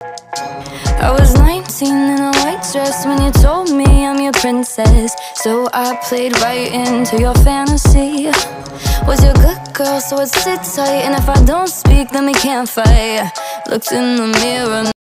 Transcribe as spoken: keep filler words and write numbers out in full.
I was nineteen in a white dress when you told me I'm your princess. So I played right into your fantasy. Was your good girl, so I'd sit tight, and if I don't speak, then we can't fight. Looked in the mirror.